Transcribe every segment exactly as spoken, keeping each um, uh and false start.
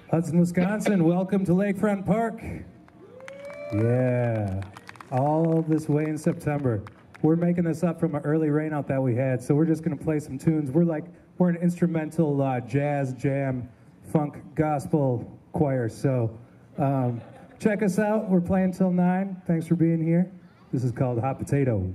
Hudson, Wisconsin, welcome to Lakefront Park. Yeah, all this way in September. We're making this up from an early rainout that we had, so we're just gonna play some tunes. We're like, we're an instrumental uh, jazz, jam, funk, gospel choir, so um, check us out. We're playing till nine. Thanks for being here. This is called Hot Potato.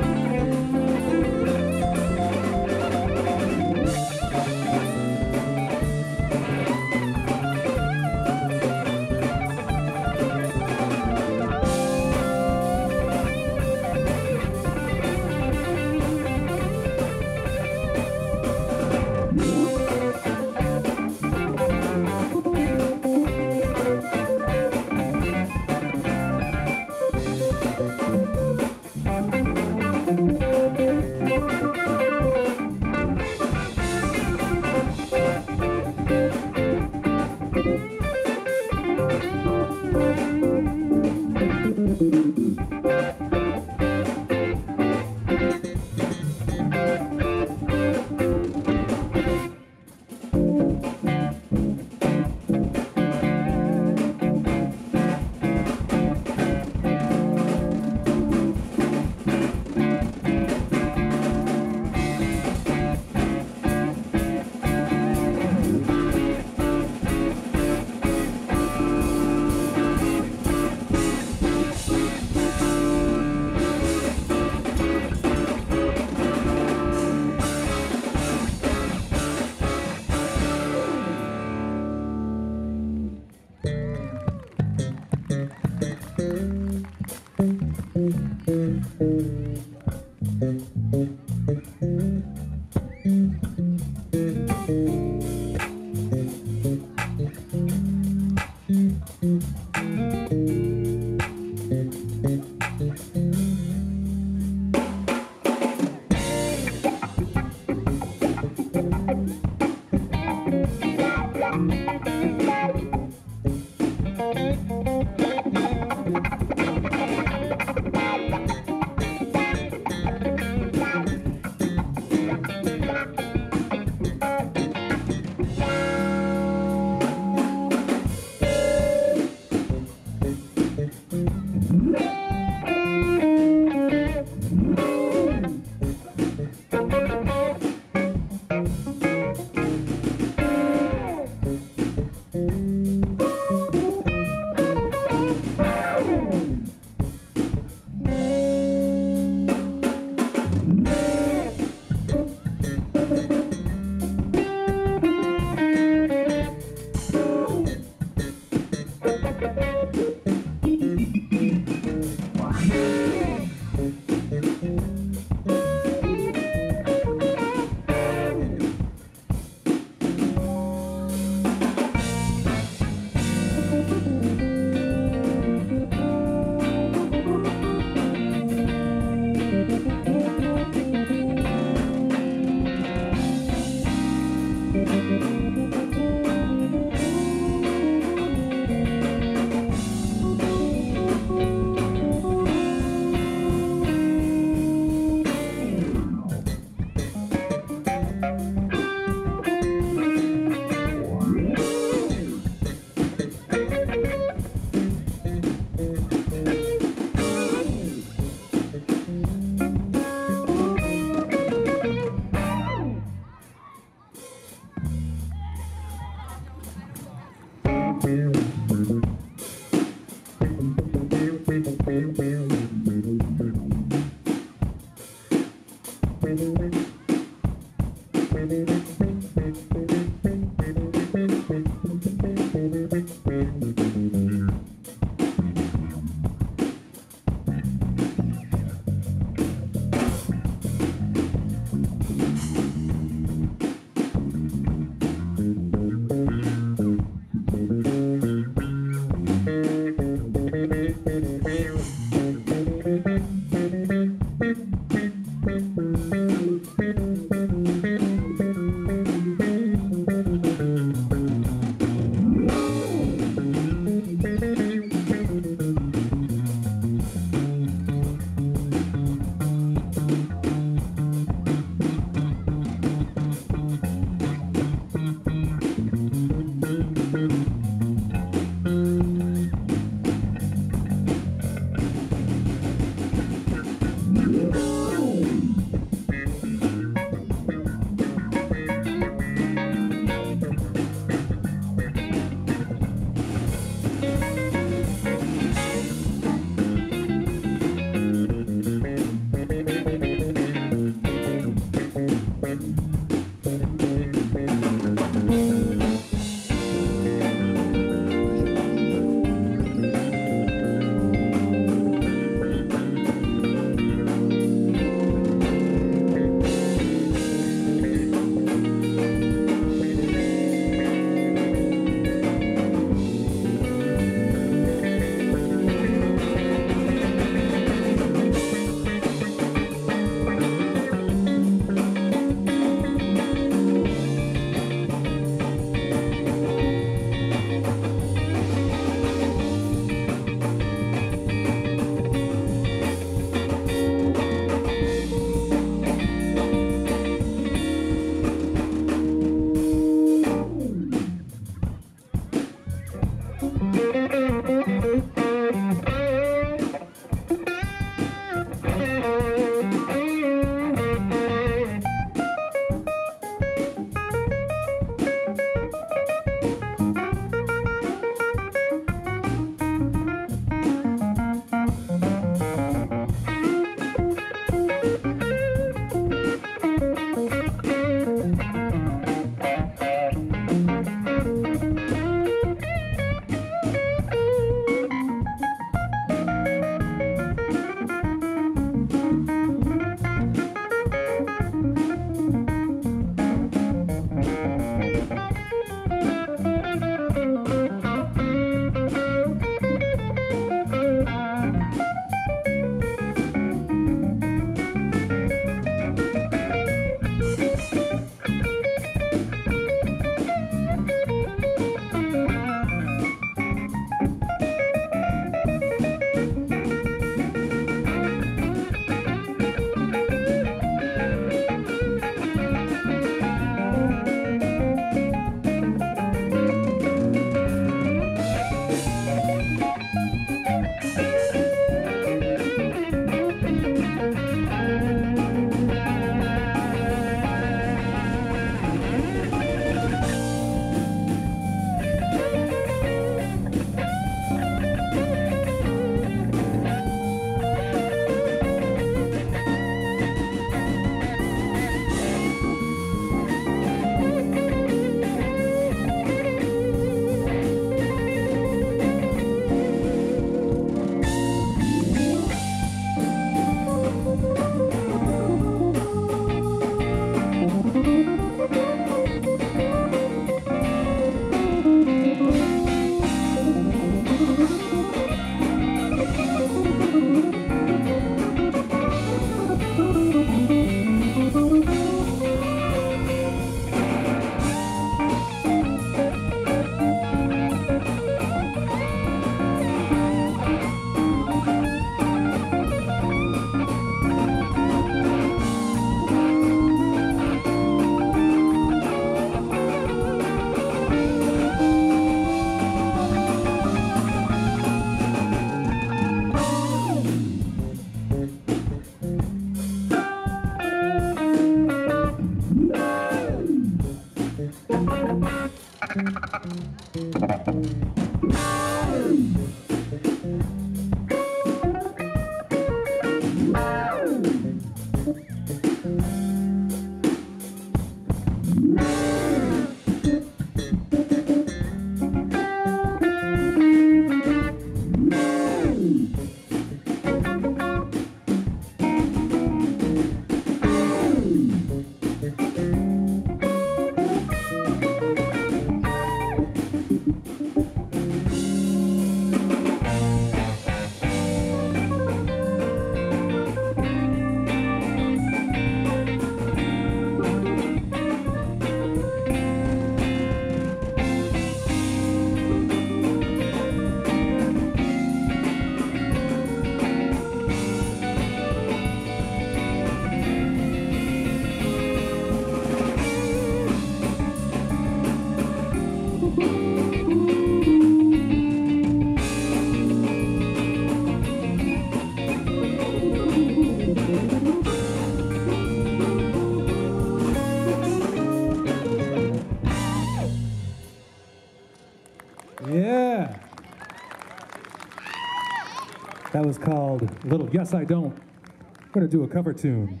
That was called Little Yes I Don't. I'm going to do a cover tune.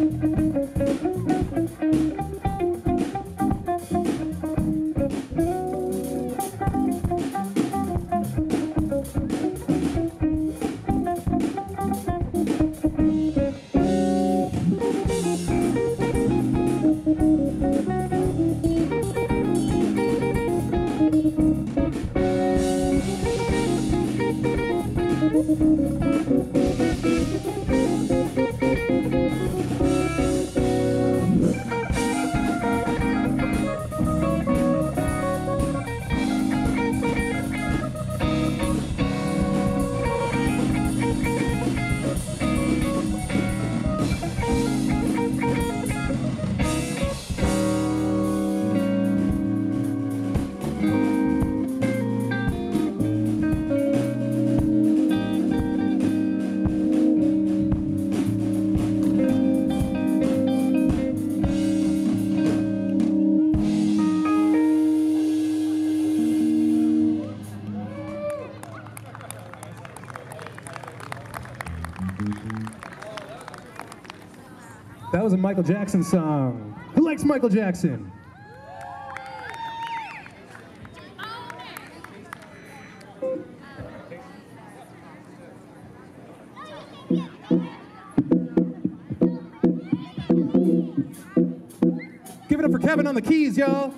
That was a Michael Jackson song. Who likes Michael Jackson? Give it up for Kevin on the keys, y'all.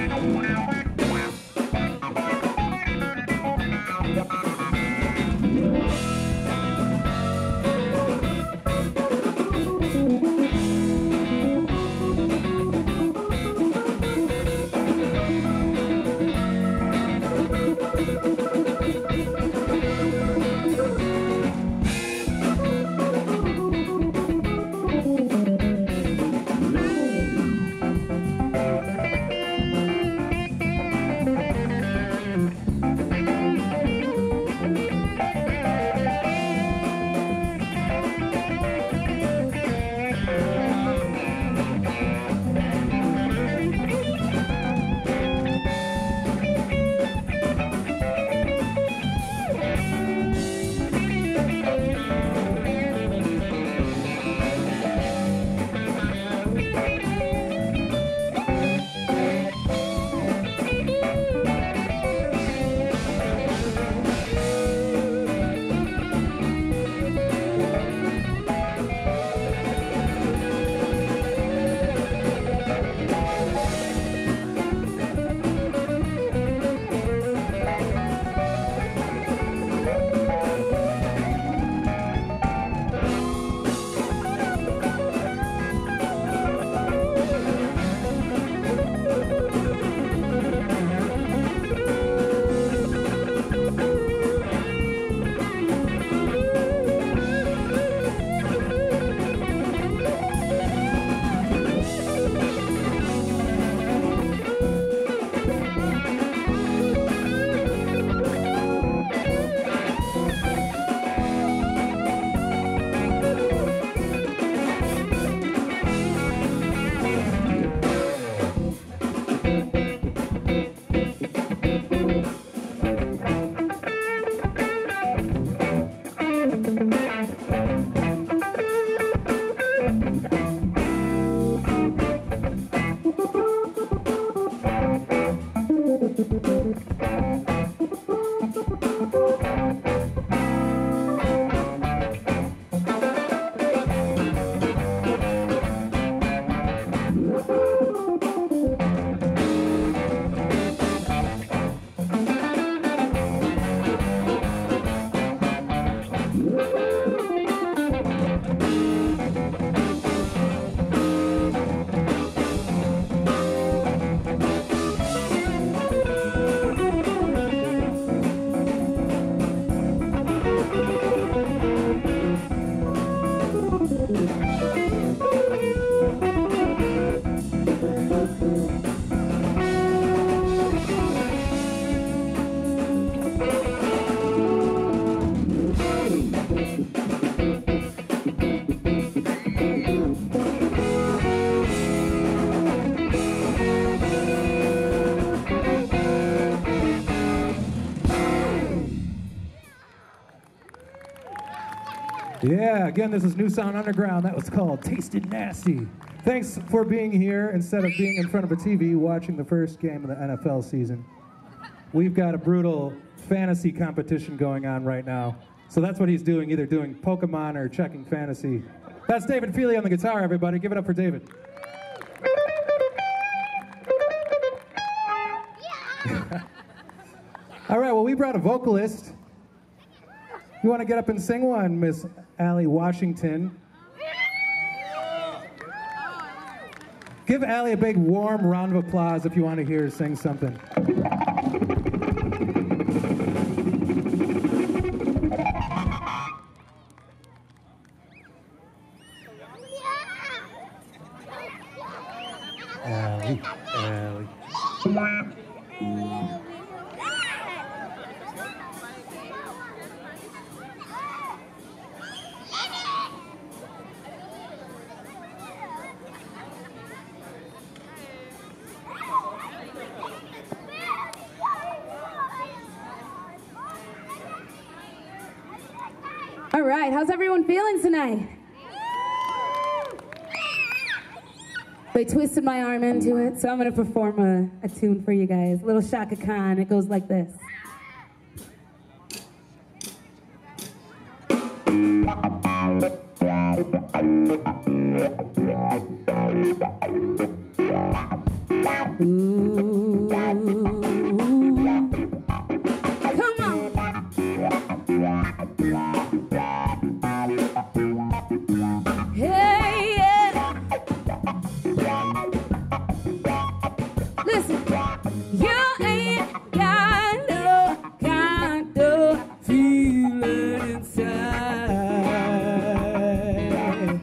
Yeah, again, this is New Sound Underground. That was called Tasted Nasty. Thanks for being here instead of being in front of a T V watching the first game of the N F L season. We've got a brutal fantasy competition going on right now. So that's what he's doing, either doing Pokemon or checking fantasy. That's David Feely on the guitar, everybody. Give it up for David. All right, well, we brought a vocalist. You want to get up and sing one, Miss Allie Washington? Give Allie a big, warm round of applause if you want to hear her sing something. Allie, Allie. All right, how's everyone feeling tonight? They twisted my arm into it, so I'm gonna perform a, a tune for you guys. A little Shaka Khan, it goes like this. Ooh. Come on. Hey, yeah. Listen, you ain't got no kind of feeling inside.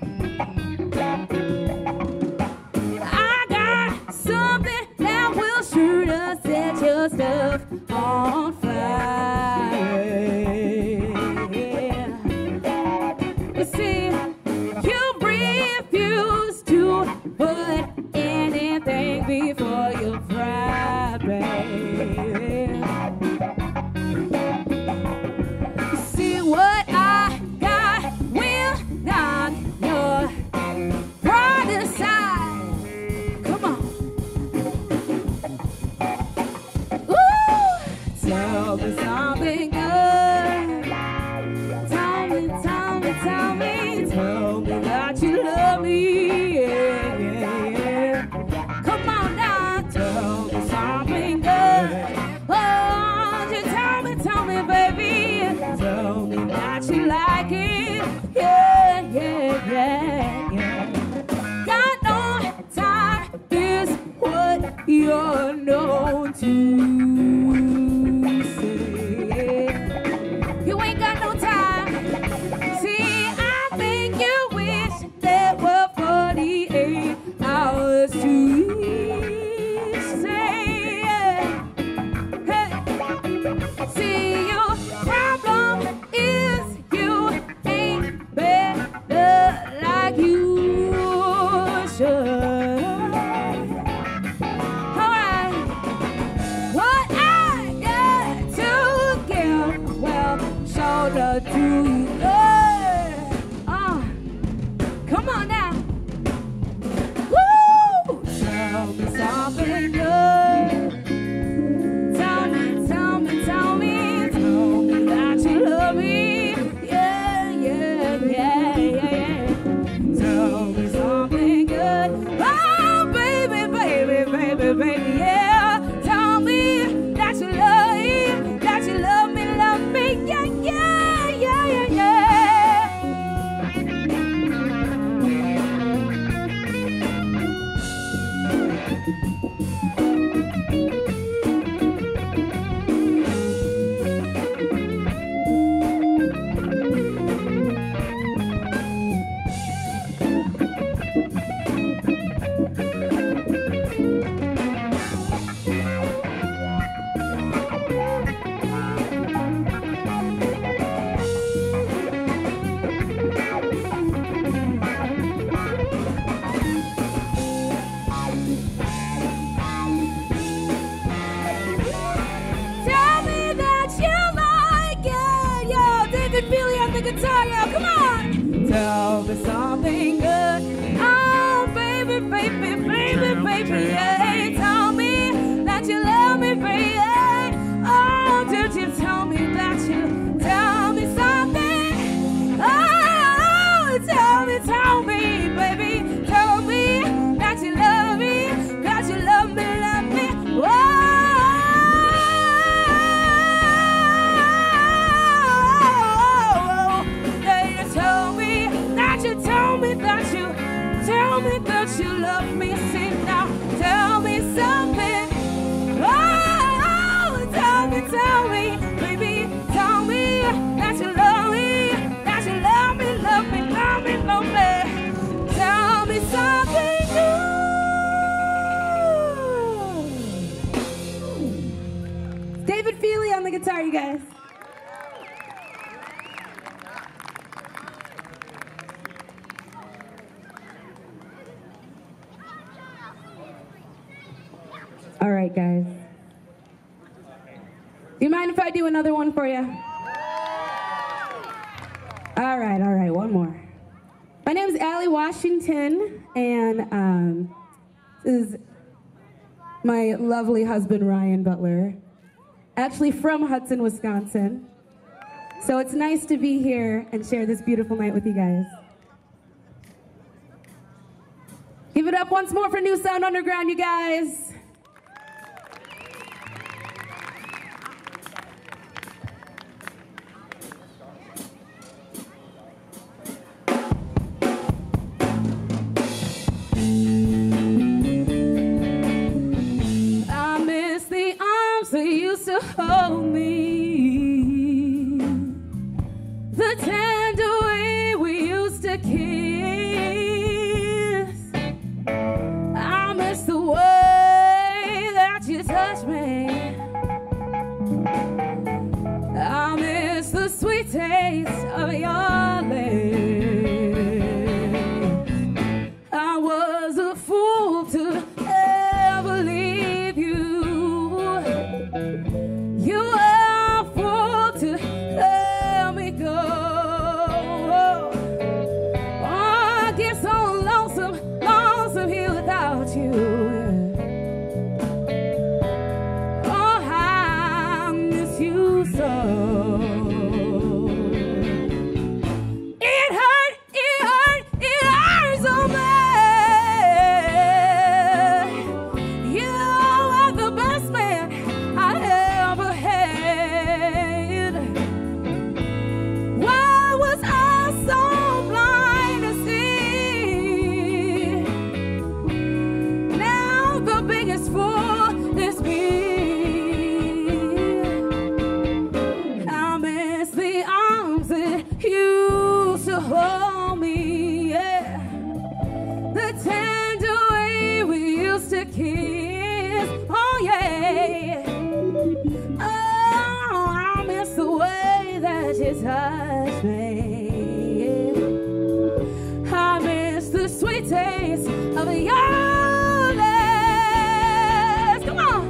I got something that will sure to set your stuff on fire. You see, you refuse to put anything before you fry, baby. You see, what I got will knock your pride aside. Come on. Ooh, tell me something good. Tell me, tell me, tell me, tell me that you love me. Yeah, yeah, yeah. Come on now, tell me something good. Oh, you tell me, tell me, baby. Tell me that you like it. Yeah, yeah, yeah, yeah. Got no time, is what you're known to say. You ain't got no time. See, I think you wish there were forty-eight hours to say. Hey. See, your problem is you ain't better like you should. Alright, what I got to give, well, shoulder to you. Uh, come on now. Woo! Tell me something good. Tell me, tell me, tell me, tell me that you love me. Yeah, yeah, yeah, yeah, yeah. Tell me something good. Oh, baby, baby, baby, baby, yeah. Tell me that you love me, that you love me, love me. Yeah, yeah, yeah, yeah, yeah. Tell me that you like it. Yo, David Feely on the guitar, yo, come on. Tell me something good. Oh, baby, baby, baby, baby, yeah. Tell me that you love me, baby. Oh, did you tell me that you tell me something? Oh, tell me, tell me, baby. Tell me that you love me, that you love me, love me. Whoa. Tell me that you tell me that you tell me that you love me. Sing now, tell me something. Oh, tell me, tell me, baby, tell me that you love me, that you love me, love me, love me, love me. Tell me something new. David Feely on the guitar, you guys. All right, guys. Do you mind if I do another one for you? All right, all right, one more. My name is Allie Washington, and um, this is my lovely husband, Ryan Butler, actually from Hudson, Wisconsin. So it's nice to be here and share this beautiful night with you guys. Give it up once more for New Sound Underground, you guys. I miss the arms that used to hold me, the tender way we used to kiss. I miss the way that you touched me. I miss the sweet taste of your lips. I was a fool to ever leave you. You were a fool to let me go. Oh, I get so lonesome, lonesome here without you. Oh, I miss you so. It hurt, it hurt, it hurt so bad. You are the best man I ever had. Why was I so blind to see? Now the biggest fool is me. I miss the arms that used to hold me, yeah. The tender way we used to kiss, oh yeah. Oh, I miss the way that you touched me. I miss the sweet taste of your lips. Come on.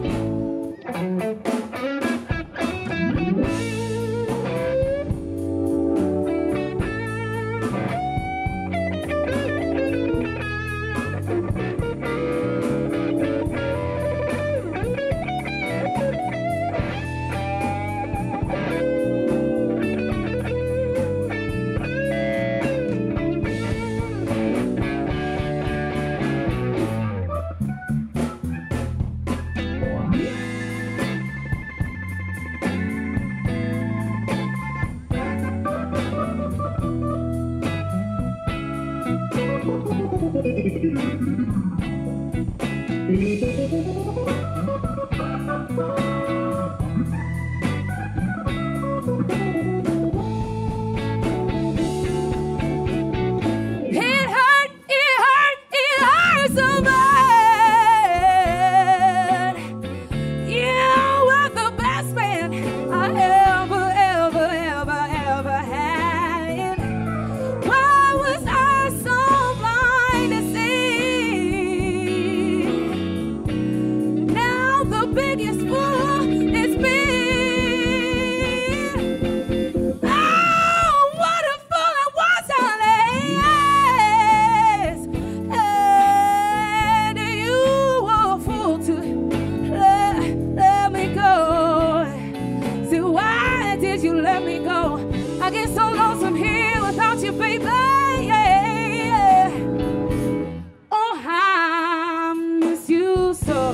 It hurt, it hurt, it hurt so bad. You were the best man I ever, ever, ever, ever had. Why was I so blind to see? Now the biggest fool is me. Oh, what a fool I was, honey. Yes. And you were a fool to let, let me go. So why did you let me go? I get so lonesome here without you, baby. Yeah. Oh, I miss you so.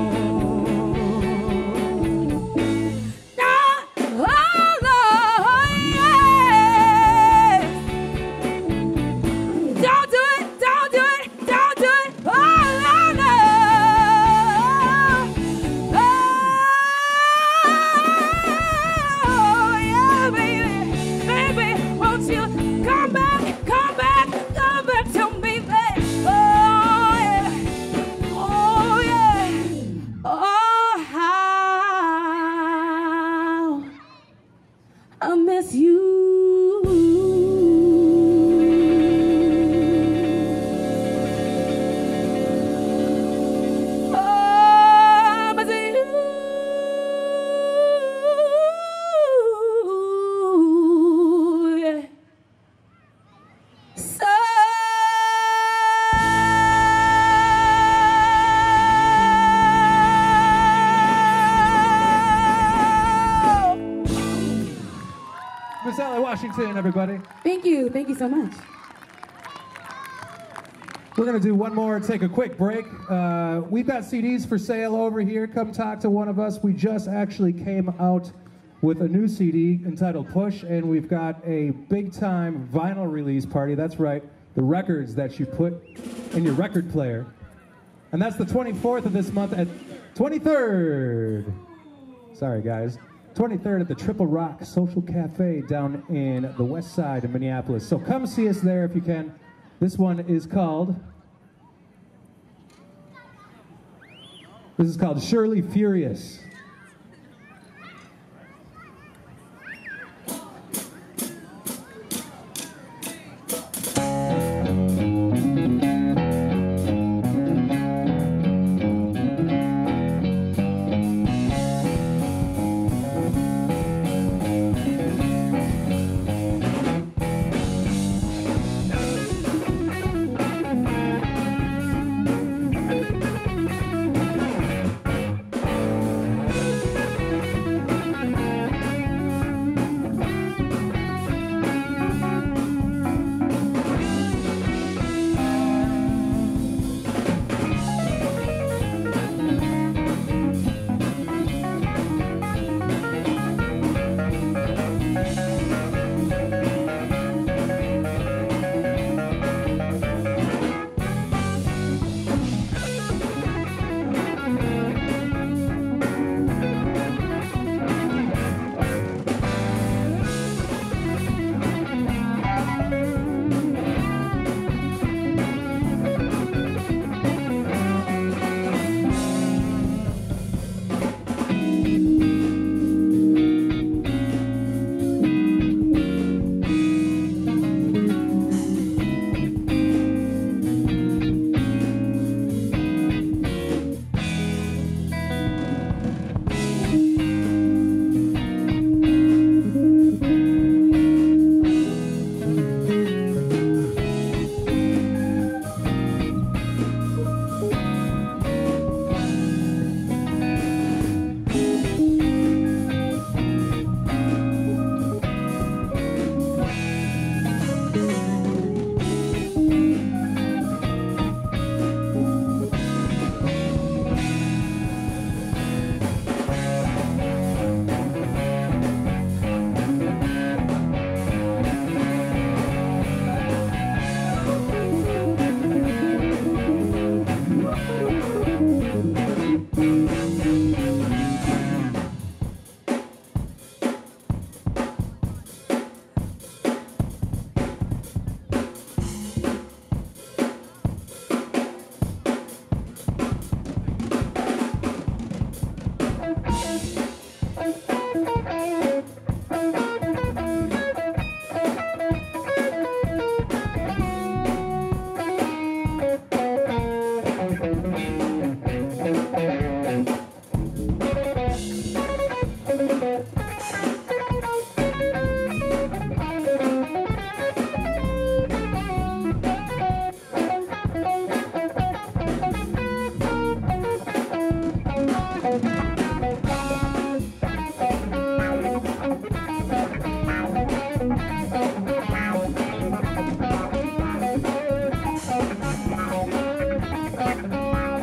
Ah, oh, Lord, yeah. Don't do it, don't do it, don't do it. Oh, no, no. Oh, yeah, baby. Baby, won't you come back, come back, come back to me, baby. Oh, yeah. Oh, yeah. Oh, how I miss you. Oh, I miss you. Yeah. So Miss Sally Washington, everybody. thank you, thank you so much. We're going to do one more, take a quick break. Uh, we've got C Ds for sale over here. Come talk to one of us. We just actually came out with a new C D entitled Push, and we've got a big-time vinyl release party. That's right, the records that you put in your record player. And that's the twenty-fourth of this month at twenty-third. Sorry, guys. twenty-third at the Triple Rock Social Cafe down in the west side of Minneapolis. So come see us there if you can. This one is called, this is called Surely Furious.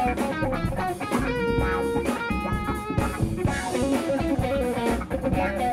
Yeah.